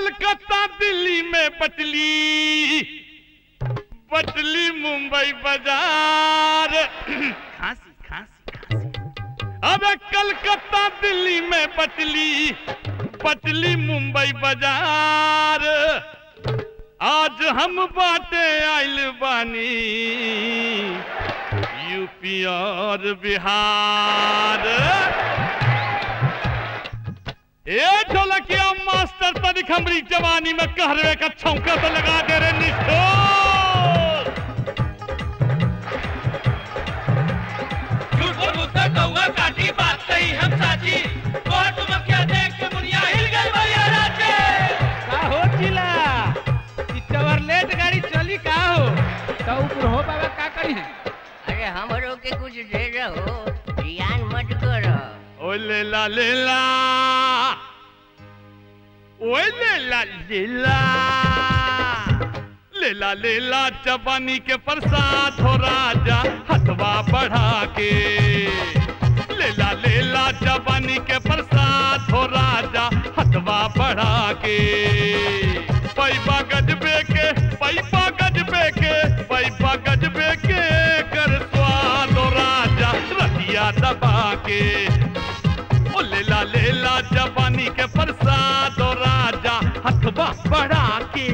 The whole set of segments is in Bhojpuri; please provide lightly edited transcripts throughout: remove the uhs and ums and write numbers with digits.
कलकत्ता दिल्ली में बटली, बटली मुंबई बाजार। खांसी खांसी खांसी। अरे कलकत्ता दिल्ली में बटली, बटली मुंबई बाजार। आज हम बाटे आइल बानी यूपी और बिहार। ए ढोलकिया मास्टर तनिक हमरी जवानी में कहरवे का छौंका तो लगा दे रे निष्ठोर। झूठ बोलूं तो कौवा काटी बात सही हम साची। कोर्ट में क्या देख के मुनिया हिल गई भैया राजे। का हो चिला चवरलेट गाड़ी चली का हो तो ऊपर हो बाबा का करी है। अरे हमरो के कुछ दे रहो, जियान मत करो। ओ लेला लेला, ओ लेला लेला, लेला लेला जवानी के प्रसाद हो राजा हथवा बढ़ा के। लेला लेला जवानी के प्रसाद हो राजा हथवा बढ़ा के। पैबा गजबे के, पैबा गजबे के, पैबा गजबे के कर स्वाद हो राजा रतिया दबा के। ओ लेला लेला जवानी के प्रसाद हो राजा हथवा बढ़ा के।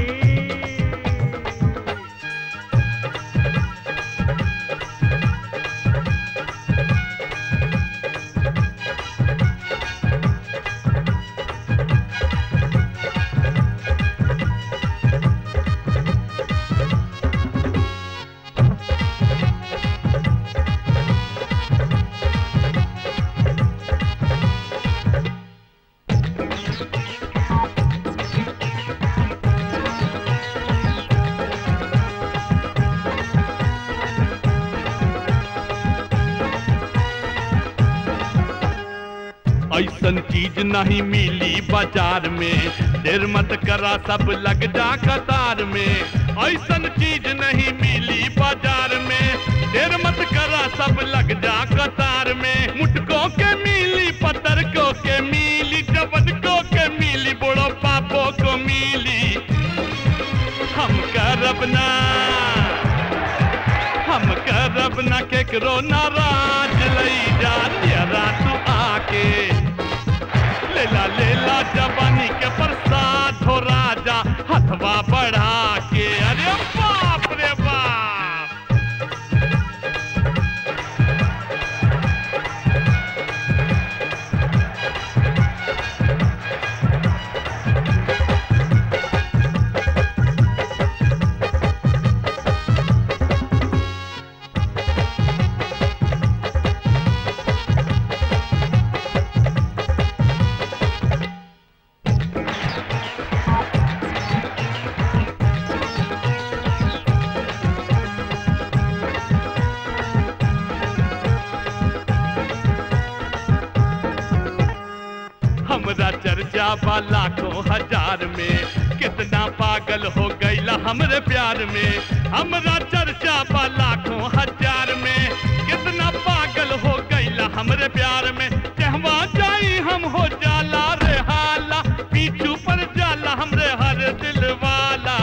ऐसन चीज नहीं मिली बाजार में, देर मत करा सब लग जा कतार में। ऐसन चीज नहीं मिली बाजार में, देर मत करा सब लग जा कतार में। मुटकों के मिली, पतरकों के मिली, जबनको के मिली, बड़ो पापो को मिली। हम करब ना, हम करब ना केकरो नाराज लई जा तेरा तू आके। लेला लेला जवानी के प्रसाद हो राजा हथवा बढ़ा के। अरे बाप रे बाप। हमरा चर्चा बा लाखों हजार में, कितना पागल हो गईला हमरे प्यार में। हमरा चर्चा बा लाखों हजार में, कितना पागल हो गईला हमरे प्यार में। कहवा जाई हम हो जाला रे हाला, पीछू पर जाला हमरे हर दिल वाला।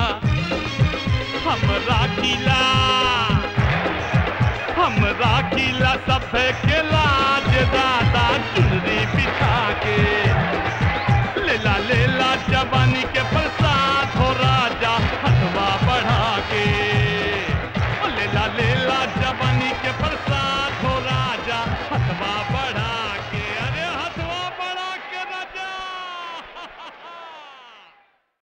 हमरा किला, हमरा किला सब खेला